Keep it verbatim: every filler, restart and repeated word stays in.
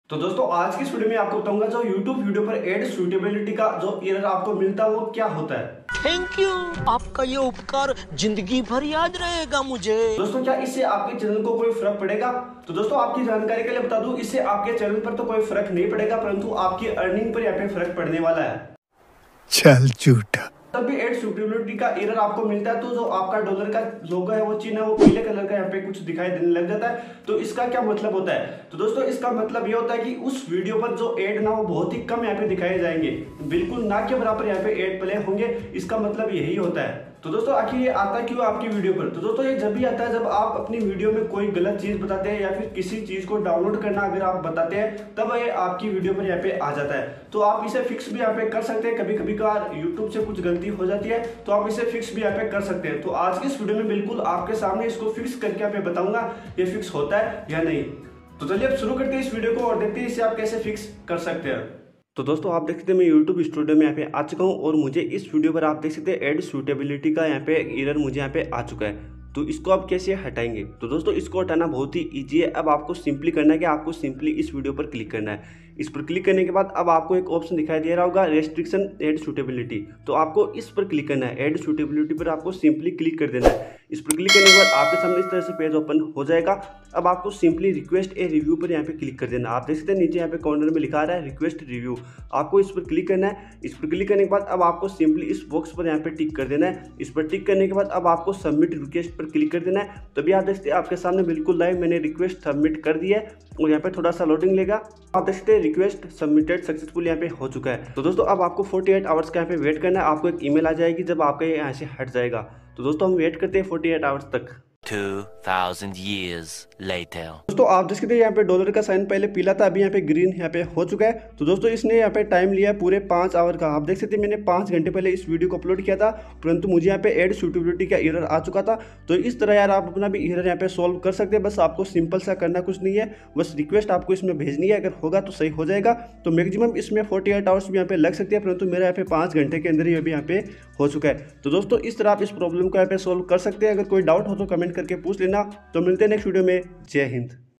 तो दोस्तों आज की इस वीडियो में आपको बताऊंगा जो YouTube वीडियो पर एड सूटेबिलिटी का जो एरर आपको मिलता है वो क्या होता है। थैंक यू, आपका ये उपकार जिंदगी भर याद रहेगा मुझे। दोस्तों क्या इससे आपके चैनल को कोई फर्क पड़ेगा? तो दोस्तों आपकी जानकारी के लिए बता दूं, इससे आपके चैनल पर तो कोई फर्क नहीं पड़ेगा, परंतु आपकी अर्निंग पर यहाँ पे फर्क पड़ने वाला है। चल झूठा। तब भी एड सूटेबिलिटी का एरर आपको मिलता है तो जो आपका डॉलर का लोगो है वो चिन्ह है वो पीले कलर का यहाँ पे कुछ दिखाई देने लग जाता है। तो इसका क्या मतलब होता है? तो दोस्तों इसका मतलब ये होता है कि उस वीडियो पर जो एड ना वो बहुत ही कम यहाँ पे दिखाए जाएंगे, बिल्कुल ना के बराबर यहाँ पे एड प्ले होंगे। इसका मतलब यही होता है। तो दोस्तों आखिर ये आता क्यों आपकी वीडियो पर? तो दोस्तों ये जब भी आता है जब आप अपनी वीडियो में कोई गलत चीज बताते हैं या फिर किसी चीज को डाउनलोड करना अगर आप बताते हैं तब ये आपकी वीडियो पर यहाँ पे आ जाता है। तो आप इसे फिक्स भी यहाँ पे कर सकते हैं। कभी कभी का यूट्यूब से कुछ गलती हो जाती है तो आप इसे फिक्स भी यहाँ पे कर सकते हैं। तो आज की इस वीडियो में बिल्कुल आपके सामने इसको फिक्स करके यहाँ पे बताऊंगा ये फिक्स होता है या नहीं। तो चलिए अब शुरू करते हैं इस वीडियो को और देखते हैं इसे आप कैसे फिक्स कर सकते हैं। तो दोस्तों आप देख सकते हैं मैं YouTube स्टूडियो में यहाँ पे आ चुका हूँ और मुझे इस वीडियो पर आप देख सकते हैं एड सूटेबिलिटी का यहाँ पे एरर मुझे यहाँ पे आ चुका है। तो इसको आप कैसे हटाएंगे? तो दोस्तों इसको हटाना बहुत ही इजी है। अब आपको सिंपली करना है कि आपको सिंपली इस वीडियो पर क्लिक करना है। इस पर क्लिक करने के बाद अब आपको एक ऑप्शन दिखाई दे रहा होगा रेस्ट्रिक्शन एड सूटेबिलिटी। तो आपको इस पर क्लिक करना है। एड सूटेबिलिटी पर आपको सिंपली क्लिक कर देना है। इस पर क्लिक करने के बाद आपके सामने इस तरह से पेज ओपन हो जाएगा। अब आपको सिंपली रिक्वेस्ट ए रिव्यू पर यहाँ पे क्लिक कर देना। आप देख सकते हैं नीचे यहाँ पे कॉर्नर में लिखा रहा है रिक्वेस्ट रिव्यू। आपको इस पर क्लिक करना है। इस पर क्लिक करने के बाद अब आपको सिंपली इस बॉक्स पर यहाँ पे टिक कर देना है। इस पर टिक करने के बाद अब आपको सबमिट रिक्वेस्ट पर क्लिक कर देना है। तभी आप देख सकते हैं आपके सामने बिल्कुल लाइव मैंने रिक्वेस्ट सबमिट कर दिया है और यहाँ पे थोड़ा सा लोडिंग लेगा। आप देख सकते हैं रिक्वेस्ट सबमिटेड सक्सेसफुल यहाँ पे हो चुका है। तो दोस्तों अब आपको अड़तालीस आवर्स का यहाँ पे वेट करना है। आपको एक ईमेल आ जाएगी जब आपका ये यहाँ से हट जाएगा। तो दोस्तों हम वेट करते हैं अड़तालीस आवर्स तक। Two thousand years later। दोस्तों आप देख सकते हैं यहाँ पे डॉलर का साइन पहले पीला था, अभी यहाँ पे ग्रीन यहाँ पे हो चुका है। तो दोस्तों इसने यहाँ पे टाइम लिया है पूरे पाँच आवर का। आप देख सकते हैं मैंने पाँच घंटे पहले इस वीडियो को अपलोड किया था, परंतु मुझे यहाँ पे एड सूटेबिलिटी का एरर आ चुका था। तो इस तरह यार आप अपना भी एरर यहाँ पे सॉल्व कर सकते हैं। बस आपको सिंपल सा करना कुछ नहीं है, बस रिक्वेस्ट आपको इसमें भेजनी है। अगर होगा तो सही हो जाएगा। तो मैक्सिमम इसमें फोर्टी एट आवर्स भी यहाँ पे लग सकते हैं, परंतु मेरा यहाँ पे पाँच घंटे के अंदर ही अभी यहाँ पे हो चुका है। तो दोस्तों इस तरह आप इस प्रॉब्लम को यहाँ पे सॉल्व कर सकते हैं। अगर कोई डाउट हो तो कमेंट करके पूछ लेना। तो मिलते हैं नेक्स्ट वीडियो में। जय हिंद।